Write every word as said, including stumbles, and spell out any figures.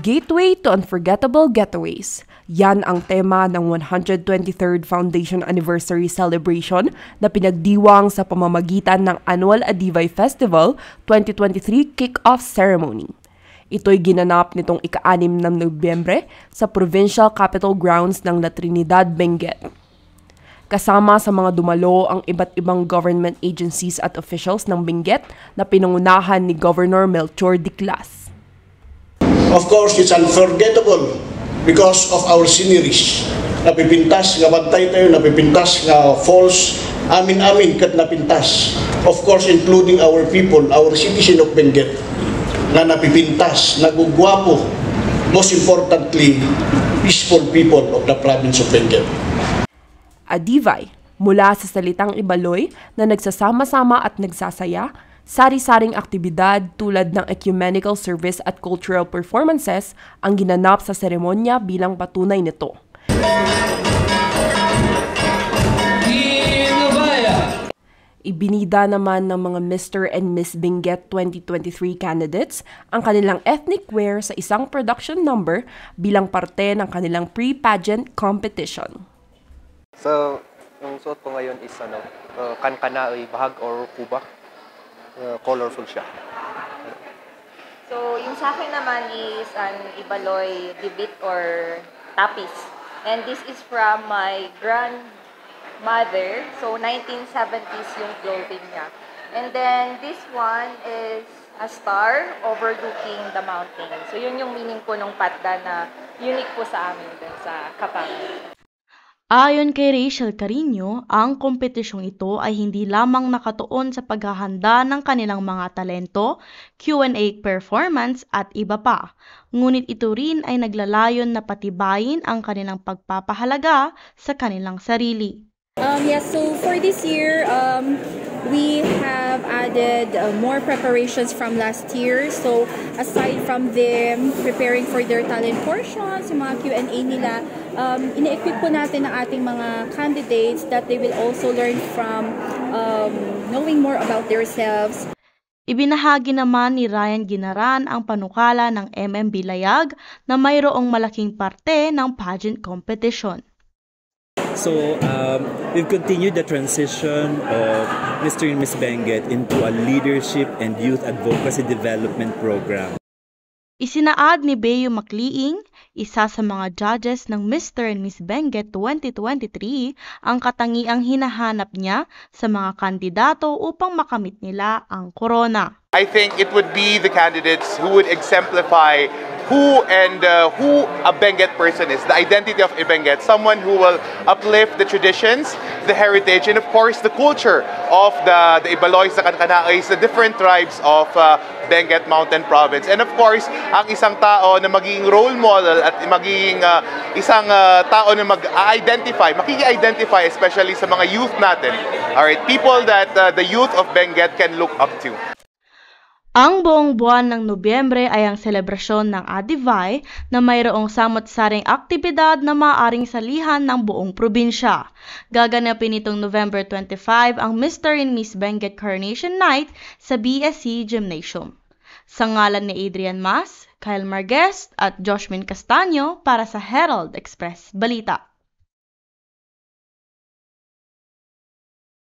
Gateway to Unforgettable Getaways. Yan ang tema ng one hundred twenty-third Foundation Anniversary Celebration na pinagdiwang sa pamamagitan ng Annual Adivay Festival twenty twenty-three Kick-Off Ceremony. Ito'y ginanap nitong ika-anim ng Nobyembre sa Provincial Capitol Grounds ng La Trinidad, Benguet. Kasama sa mga dumalo ang iba't ibang government agencies at officials ng Benguet na pinangunahan ni Governor Melchor Diclas. Of course, it's unforgettable because of our sceneries. Napipintas nga bantay tayo, napipintas nga falls, amin-amin kat napintas. Of course, including our people, our citizen of Benguet, na napipintas, nagugwapo, most importantly, peaceful people of the province of Benguet. Adivay, mula sa salitang Ibaloy na nagsasama-sama at nagsasaya, sari-saring aktibidad tulad ng ecumenical service at cultural performances ang ginanap sa seremonya bilang patunay nito. Ibinida naman ng mga Mister and Miss Benguet twenty twenty-three candidates ang kanilang ethnic wear sa isang production number bilang parte ng kanilang pre-pageant competition. So, yung suot ko ngayon is ano, uh, kankanaoy, bahag or kubak. Uh, colorful siya. So, yung sa akin naman is an Ibaloy dibit or tapis. And this is from my grandmother. So, nineteen seventies yung clothing niya. And then, this one is a star overlooking the mountain. So, yun yung meaning po ng patda na unique po sa amin din sa Kapamilya. Ayon kay Rachel Carino, ang kompetisyong ito ay hindi lamang nakatuon sa paghahanda ng kanilang mga talento, Q and A performance at iba pa. Ngunit ito rin ay naglalayon na patibayin ang kanilang pagpapahalaga sa kanilang sarili. Um, yes, so for this year, um, we have added uh, more preparations from last year. So aside from them preparing for their talent portions, yung mga Q and A nila, um, ina-equip po natin ang ating mga candidates that they will also learn from um, knowing more about themselves. Ibinahagi naman ni Ryan Ginaran ang panukala ng M M B Layag na mayroong malaking parte ng pageant competition. So, um, we've continued the transition of Mister and Miss Benguet into a leadership and youth advocacy development program. Isinaad ni Beo Macliing, isa sa mga judges ng Mister and Miss Benguet twenty twenty-three, ang katangiang hinahanap niya sa mga kandidato upang makamit nila ang korona. I think it would be the candidates who would exemplify who and uh, who a Benguet person is, the identity of a Benguet, someone who will uplift the traditions, the heritage, and of course the culture of the, the Ibaloys, the Kankanaoys, the different tribes of uh, Benguet Mountain Province. And of course, ang isang tao na magiging role model at magiging uh, isang uh, tao na mag-identify, makiki-identify especially sa mga youth natin. Alright, people that uh, the youth of Benguet can look up to. Ang buong buwan ng Nobyembre ay ang selebrasyon ng Adivay na mayroong samot-saring aktibidad na maaaring salihan ng buong probinsya. Gaganapin itong November twenty-fifth ang Mister and Miss Benguet Coronation Night sa B S C Gymnasium. Sa ngalan ni Adrian Mas, Kyle Marguez at Joshmin Castaño para sa Herald Express Balita.